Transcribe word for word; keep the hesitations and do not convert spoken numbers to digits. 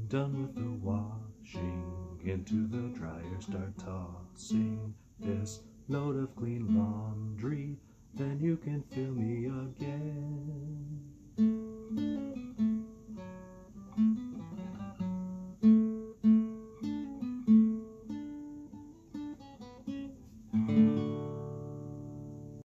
Done with the washing, into the dryer start tossing this load of clean laundry, then you can fill me again.